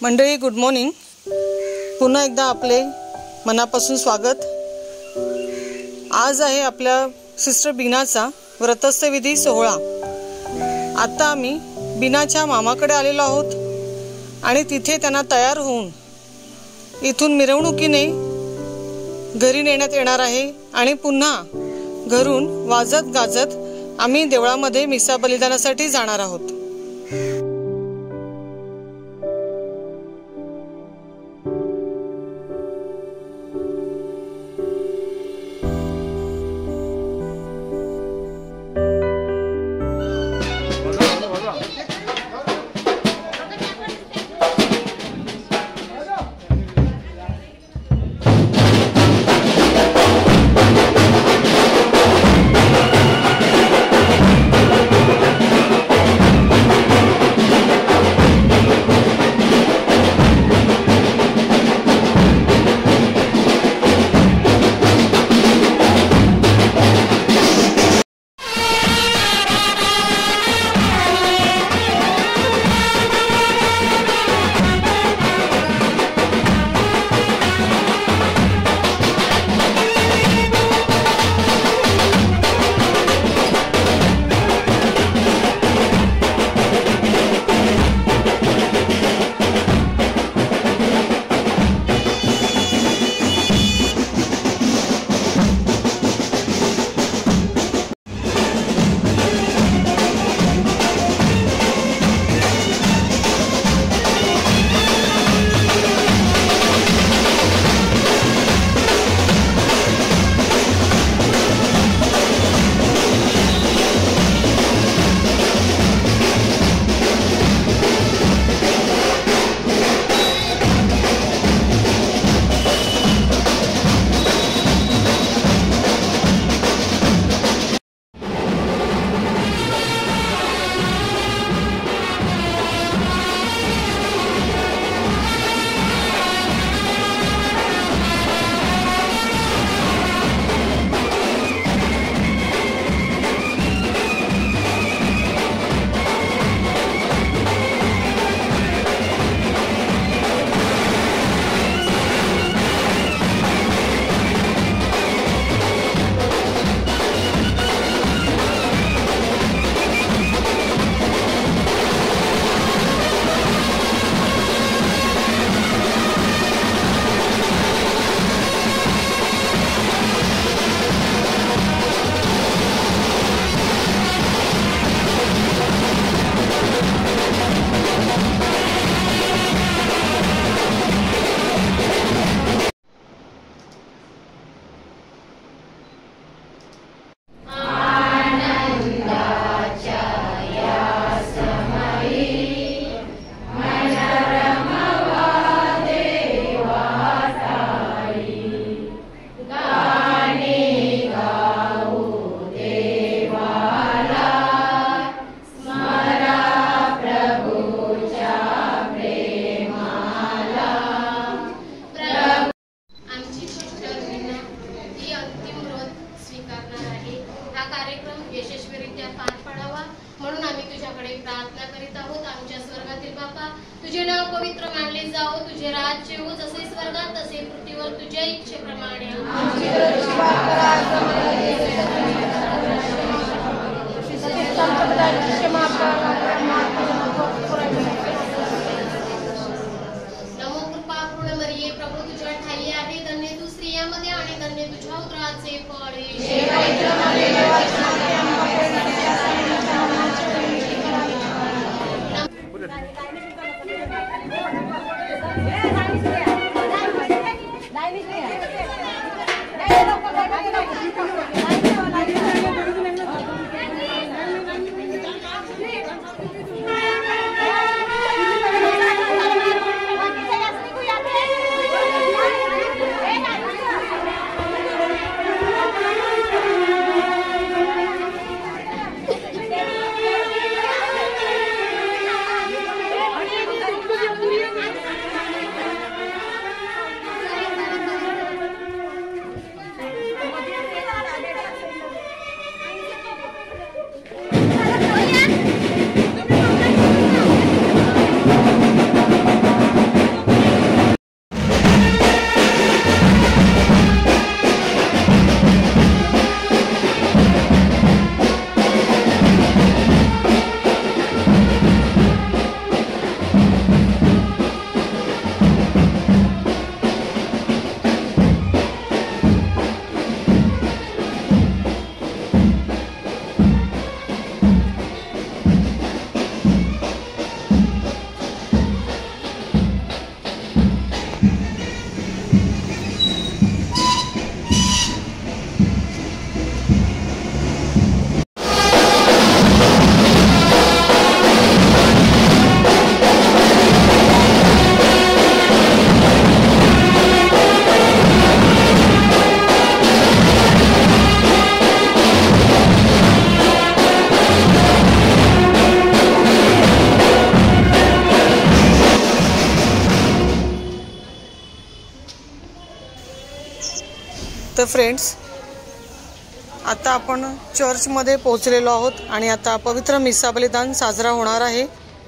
मंडळी, good morning. पुन्हा एकदा आपले मनापासून स्वागत. आज आहे आपल्या सिस्टर बीनाचा व्रतस्थ विधी सोहळा. आता आम्ही बीनाच्या मामाकडे आलेलो आहोत आणि तिथे त्यांना तयार होऊन इथून मिरवणुकीने घरी नेण्यात येणार आहे आणि पुन्हा घरून वाजत गाजत आम्ही देवळामध्ये मिसा बलिदानासाठी जाणार आहोत. यशस्वीरित्या पार पडावा म्हणून आम्ही तुझ्याकडे प्रार्थना करीत आहोत. आमच्या स्वर्गातील बापा, तुझे नाव पवित्र मानले जावो, तुझे राज्य येवो, जसे स्वर्गात तसे पृथ्वीवर तुझ्या इच्छेप्रमाणे. नमो कृपापूर्ण मरिये, प्रभू तुझ्या ठाई आहे, धन्य तू स्त्रियांमध्ये आणि धन्य तुझ्या उदराचे फळ. तर फ्रेंड्स, आता आपण चर्चमध्ये पोहोचलेलो आहोत आणि आता पवित्र मिसा बलिदान साजरा होणार आहे.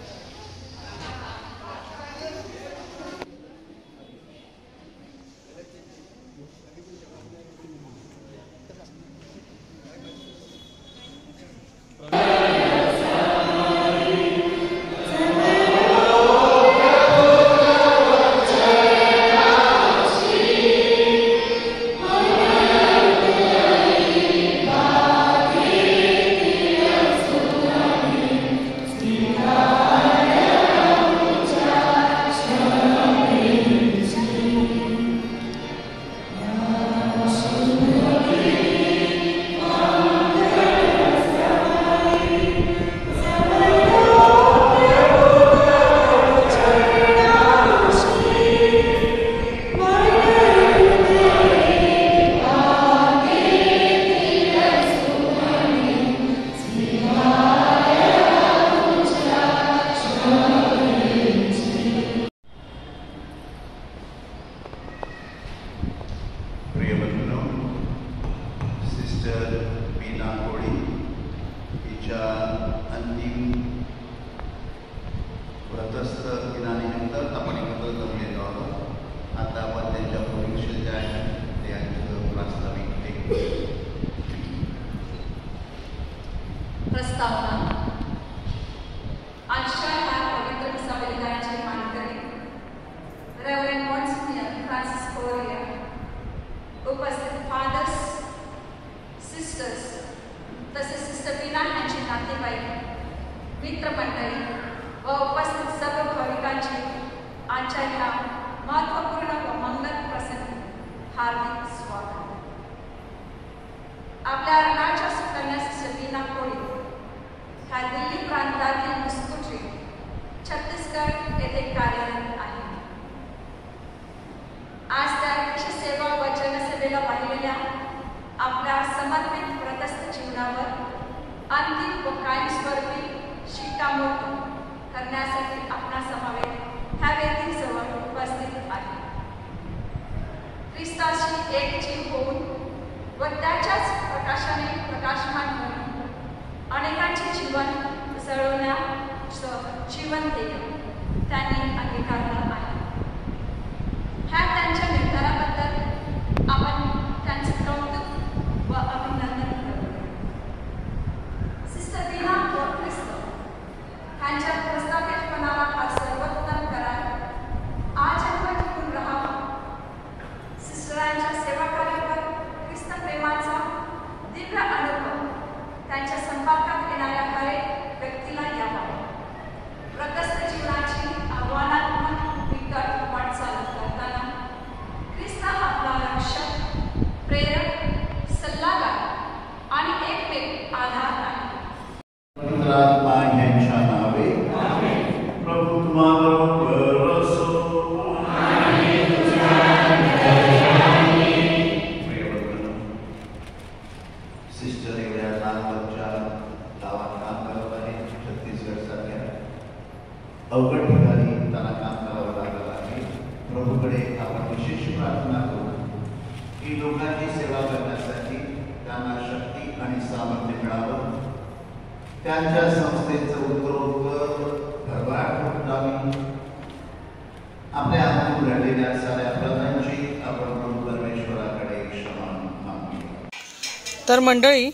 तर मंडळी,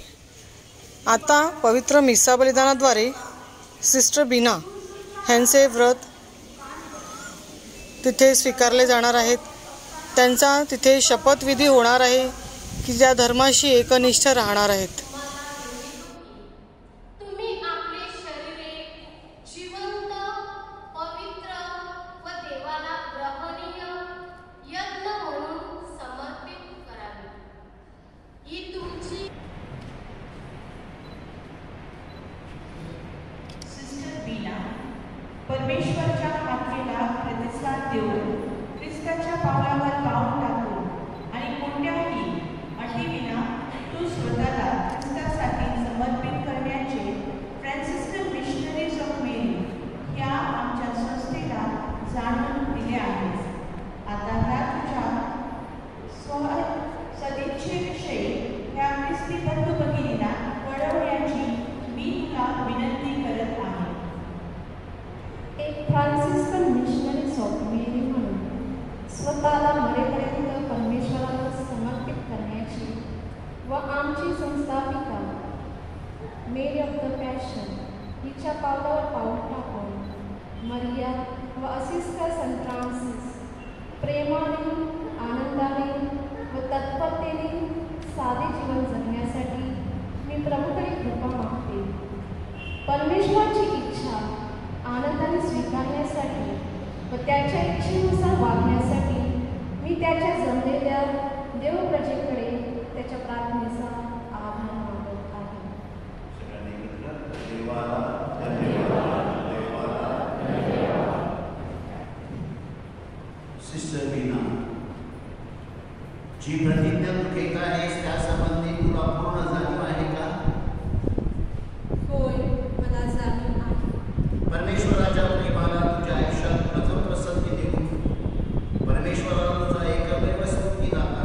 आता पवित्र मिसा बलिदानाद्वारे सिस्टर बीना ह्यांचे व्रत तिथे स्वीकारले जाणार आहेत. त्यांचा तिथे शपथविधी होणार आहे की ज्या धर्माशी एकनिष्ठ राहणार आहेत. परमेश्वराच्या आज्ञेला प्रतिसाद देऊन ख्रिस्ताच्या पावलावर पाऊल टाकून आणि कोणत्याही अटीविना तू स्वतःला ख्रिस्तासाठी समर्पित करण्याचे फ्रान्सिस्कन मिशनरीज ऑफ मेरी ह्या आमच्या संस्थेला जाणून दिले आहेस. आता ह्या तुझ्या सदिच्छे संत फ्रान्सिस प्रेमाने, आनंदाने व तत्परतेने साधे जीवन जगण्यासाठी मी प्रभूकडे कृपा मागते. परमेश्वराची इच्छा आनंदाने स्वीकारण्यासाठी व त्याच्या इच्छेनुसार वागण्यासाठी मी त्याच्या जमलेल्या देवप्रजेकडे त्याच्या प्रार्थनेचा आभार मानत आहे. सिस्टर बीना, जी प्रतिज्ञा तू घेत आहेस त्यासंबंधी तुला पूर्ण जाणीव आहे का? होय, मला जाणीव आहे. परमेश्वराच्या प्रेमाला तुझ्या आयुष्यात प्रथम पसंती देऊन परमेश्वराला तुझा एकमेव स्फूर्तिदाता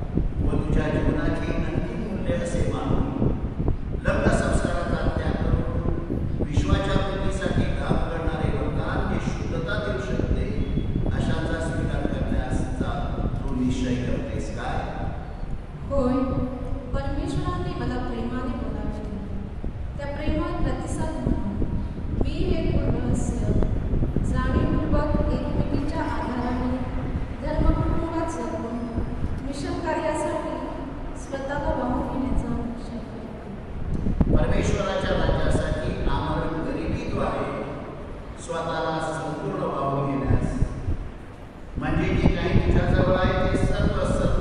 व तुझ्या जीवनाची अंतिम मूल्य असे मानून लग्न संस्काराचा त्याग करून विश्वाच्या प्रीतीसाठी काम करणारे वरदान जे शुद्धता देऊ शकते अशांचा स्वीकार करण्याचा तू निश्चय करतेस काय? होय, परमेश्वराने मला प्रेमाने बोलावले. त्या प्रेमात प्रतिसाद म्हणून मी हे रहस्य जाणीवपूर्वक एकमेकीच्या आधाराने धर्मकुटुंबात जगून मिशन कार्यासाठी स्वतःला वाहून घेण्याचा निश्चय करते. परमेश्वराच्या राज्यासाठी आमरण गरिबीद्वारे स्वतःला संपूर्ण वाहून घेण्यास, म्हणजे जे काही तुझ्याजवळ आहे ते सर्व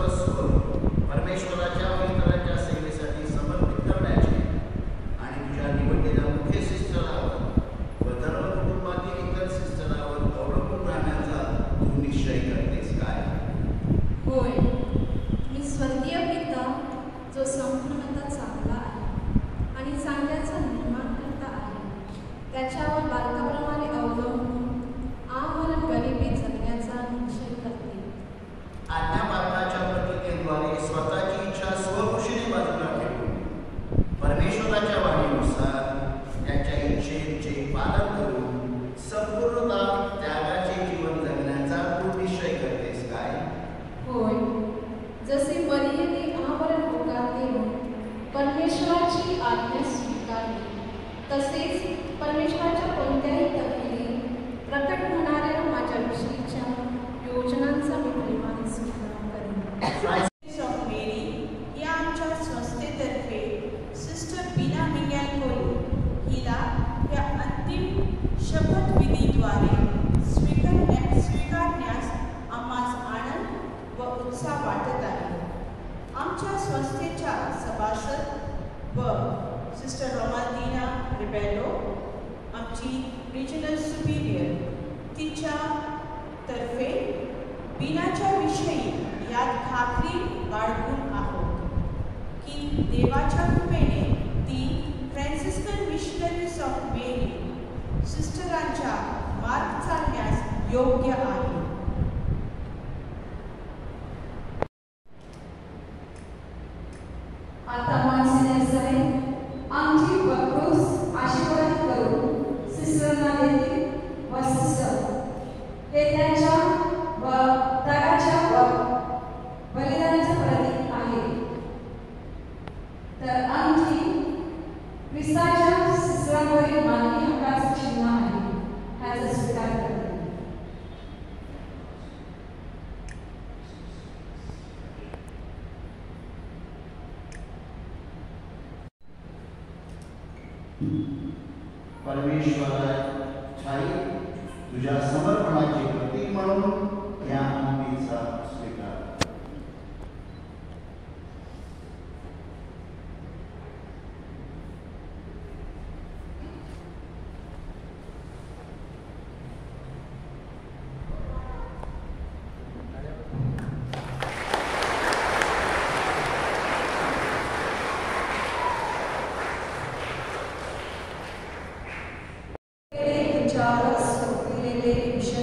परमेश्वराच्या व इतरांच्या सेवेसाठी समर्पित करण्याचे आणि तुझ्या निवडलेल्या मुख्य शिस्तरावर व धर्म कुटुंबातील इतर शिस्तरावर अवलंबून राहण्याचा तू निश्चय करतेस काय? होय, मी स्वर्गीय पिता जो संपूर्णतः चांगला आहे आणि चांगल्याचा निर्माण करता आहे त्याच्यावर बालकाप्रमाणे अवलंबून आमरण गरिबी जगण्याचा निश्चय करते. आज्ञापालनाच्या प्रतिज्ञेद्वारे स्वतःची इच्छा स्वखुशीने बाजूला ठेवून परमेश्वराच्या वाणीनुसार त्याच्या इच्छेचे पालन करून संपूर्णतः त्यागाचे जीवन जगण्याचा तू निश्चय करतेस काय? होय, जसे मरियेने आमरण होकार देऊन परमेश्वराची आज्ञा स्वीकारली तसेच परमेश्वराच्या कोणत्याही तऱ्हेने प्रकट होणाऱ्या माझ्याविषयीच्या योजनांचा मी प्रेमाने स्वीकार करेन. ऑफ मेरी या आमच्या संस्थेतर्फे सिस्टर बीना मिंगॅल कोली हिला या अंतिम शपथविधीद्वारे स्वीकारण्यास आम्हास आनंद व उत्साह वाटत आहे. आमच्या संस्थेच्या सभासद व सिस्टर रोमाल्दिना रिबेलो आमची रिजनल सुपिरियर तिच्या तर्फे बीनाच्या विषयी यात खात्री बाळगून आहोत की देवाच्या कृपेने ती फ्रान्सिस्कन मिशनरीज ऑफ मेरी सिस्टरांच्या मार्ग चालण्यास योग्य आहे. आता माणसाने आमची बक्रोस आशीर्वाद करून सिस्टरना देते व सिस्टर हे त्यांच्या व त्यागाच्या व बलिदानाचे प्रतीक आहे. तर आमची ख्रिस्ताच्या सिस्टरांवरील मानवी हक्काचे चिन्ह आहे ह्याचा स्वीकार करते. परमेश्वराच्या तुझ्या समर्पणाचे प्रतीक म्हणून या अंगठीचा स्वीकार. विचार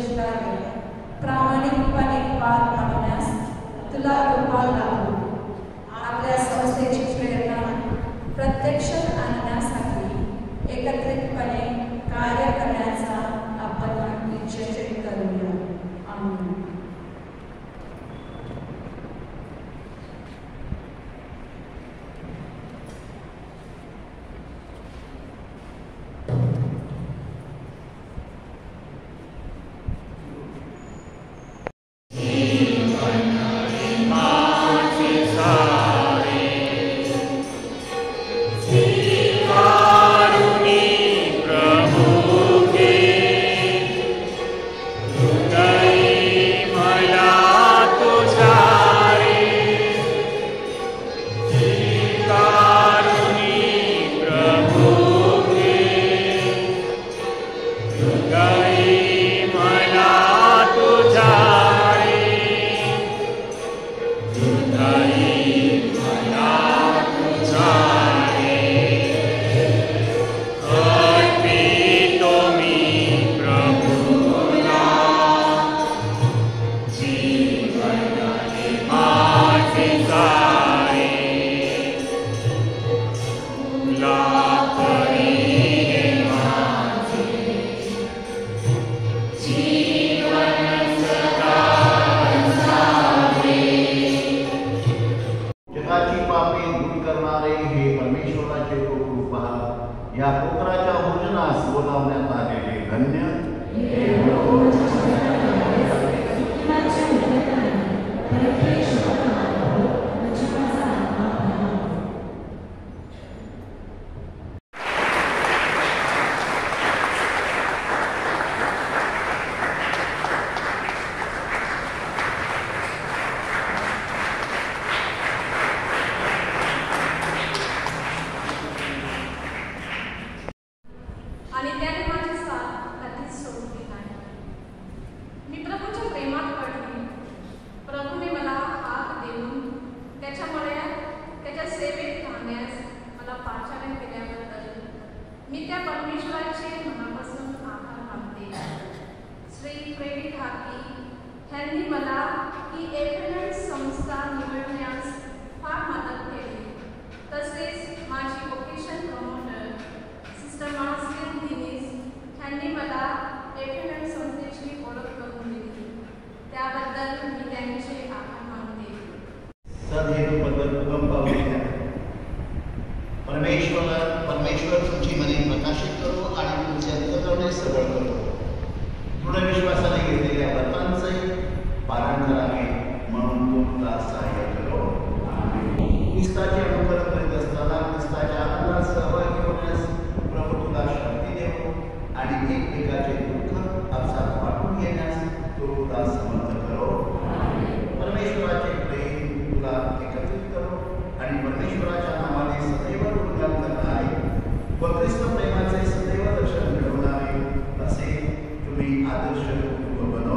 ह्यांनी मला ही एफएनएल संस्था निवडण्यास फार मदत केली. तसेच माझी vocation promoter sister Marcian Dinesh ह्यांनी मला एफएनएल संस्थेची ओळख करून दिली. त्याबद्दल मी त्यांचे आभार मानते. परमेश्वर तुमची मने प्रकाशित करो आणि तुमचे अंतःकरणे सबळ करो. दृढ विश्वासाने घेतलेल्या व्रतांचे पालन करावे म्हणून तुमचा सहाय्य करो. ख्रिस्ताचे अनुकरण करीत असताना ख्रिस्ताच्या आनंदात सहभागी होण्यास प्रभू तुला शक्ती देव आणि एकमेकाचे दुःख आपसात वाटून घेण्यास तो तुला समर्थ करो. परमेश्वराचे प्रेम तुला एकत्रित करो आणि परमेश्वराच्या नावाने सदैव गुणगान करणारे व ख्रिस्त प्रेमाचे सदैव दर्शन घडवणारे असे तुम्ही आदर्श कुटुंब बनवा.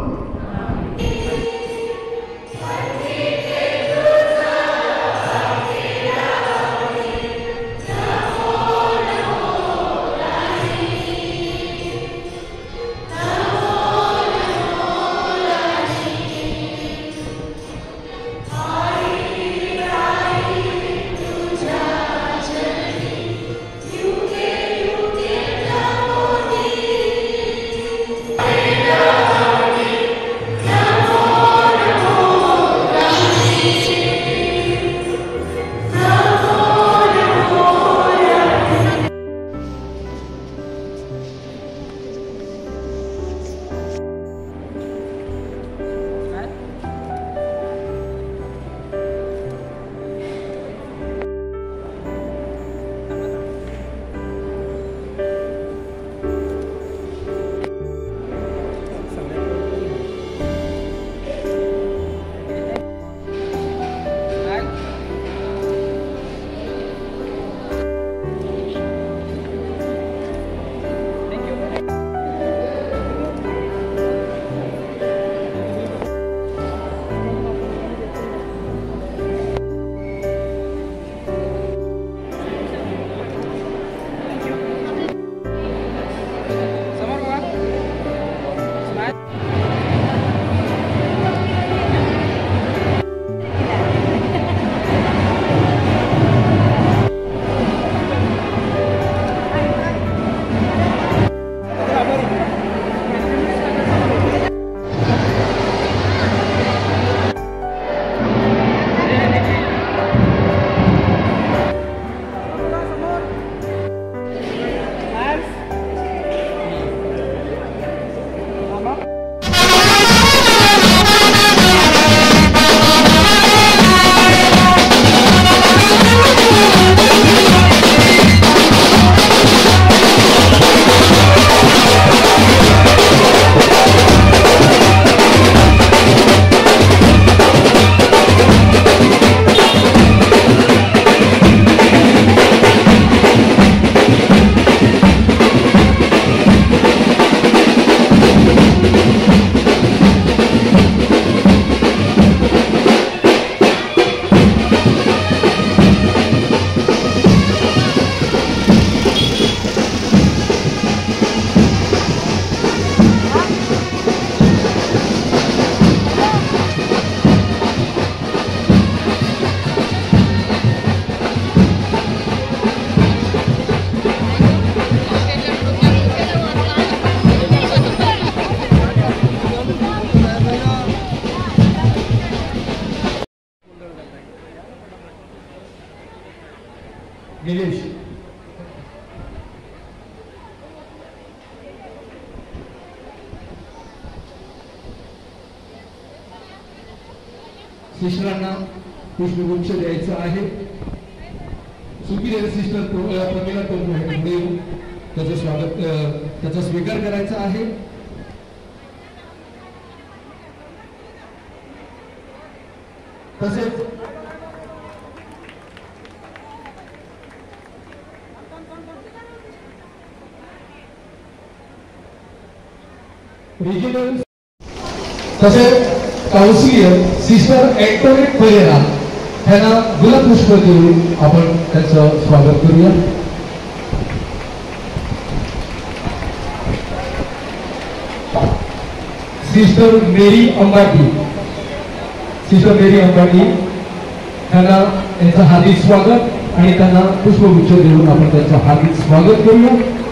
निलेश सिस्टरांना पुष्पगुच्छ द्यायचा आहे. सुपीरियर सिस्टर प्रमिला पुढे त्याचं स्वागत त्याचा स्वीकार करायचा आहे. तसेच रिजनल तसेच काउन्सिलर सिस्टर एंटोनेट पेरेरा यांना गुलाबपुष्प देऊन आपण त्यांचं स्वागत करूया. सिस्टर मेरी अंबाटी त्यांना त्यांचं हार्दिक स्वागत आणि त्यांना पुष्पगुच्छ देऊन आपण त्यांचं हार्दिक स्वागत करूया.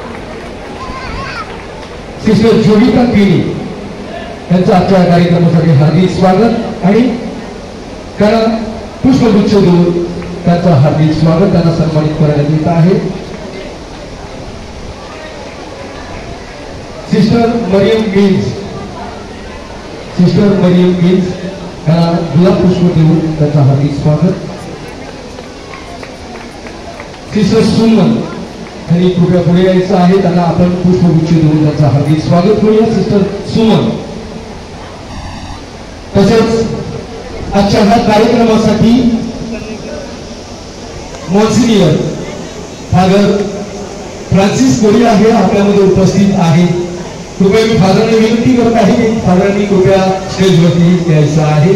सिस्टर जोगिता किणी यांचं आजच्या कार्यक्रमासाठी हार्दिक स्वागत आणि त्यांना पुष्पगुच्छ देऊन त्यांचं हार्दिक स्वागत त्यांना सन्मानित करण्यात येत आहे. सिस्टर मरियम गिल्स त्यांना गुलाब पुष्प देऊन त्यांचं हार्दिक स्वागत. सिस्टर सुमन यांनी कृपया पुढे यायचं आहे, त्यांना आपण पुष्पगुच्छ देऊन त्यांचं हार्दिक स्वागत करूया. सिस्टर सुमन. तसेच आजच्या ह्या कार्यक्रमासाठी मॉन्सिनियर फादर फ्रान्सिस कोरिया हे आपल्यामध्ये उपस्थित आहेत. कृपया मी फादरांनी विनंती करत आहे की फादरांनी कृपया स्टेजवरती यायचं आहे.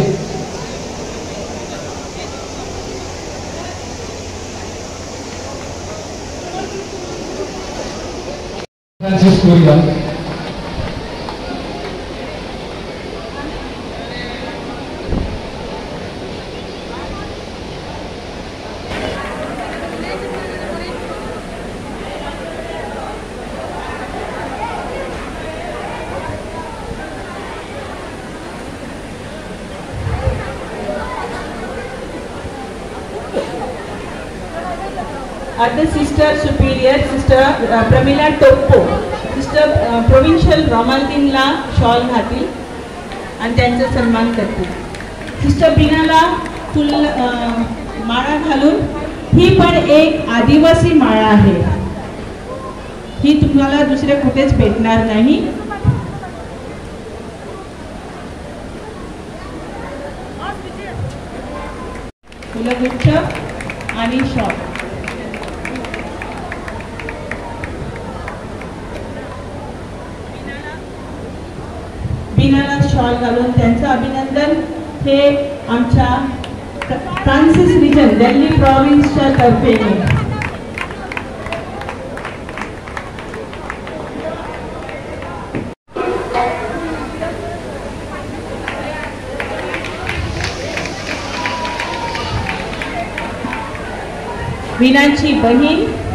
Francis Correa. Other Sister Superior, Sister Pramila Toppo, Sister Provincial Romaldinला शॉल घातील आणि त्यांचा सन्मान करतील. सिस्टर बीनाला फुल माळा घालून, ही पण एक आदिवासी माळा आहे, ही तुम्हाला दुसऱ्या कुठेच भेटणार नाही. फुलगुच्छ आणि शॉल. बीनाला शॉल घालून त्यांचं अभिनंदन हे आमच्या फ्रान्सिस रिजन दिल्ली प्रॉव्हिन्सच्या तर्फे. बीनाची बहीण